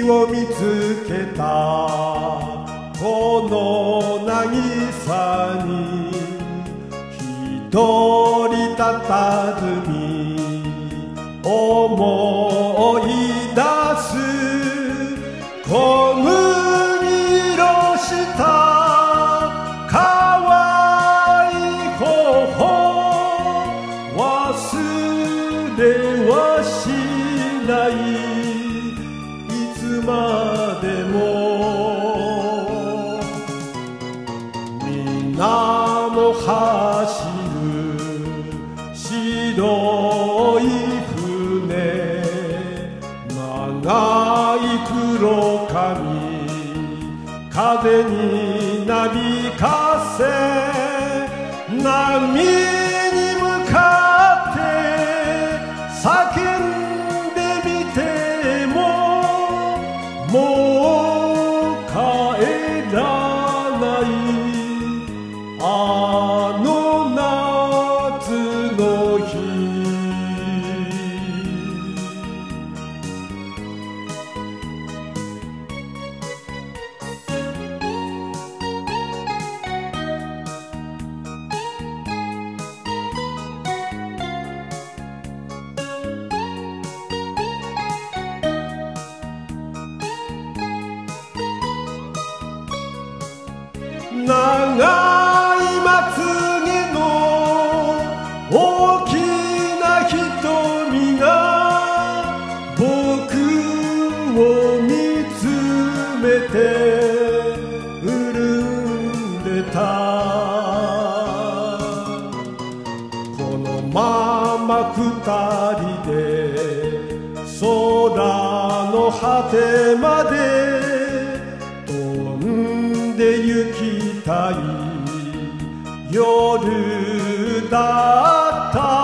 を見つけたこの渚に一人たたずみ思い出す小麦色した可愛い頬忘れはしないいつまでも水面走る白い船長い黒髪風になびかせ波に向かって叫んでみてももう帰らないあの夏の日長いまつげの大きな瞳が僕を見つめて潤んでたこのまま二人で空の果てまで行きたい夜だった